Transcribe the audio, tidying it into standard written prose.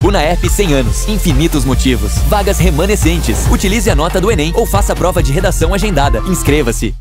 Unaerp 100 anos, infinitos motivos. Vagas remanescentes. Utilize a nota do Enem ou faça a prova de redação agendada. Inscreva-se.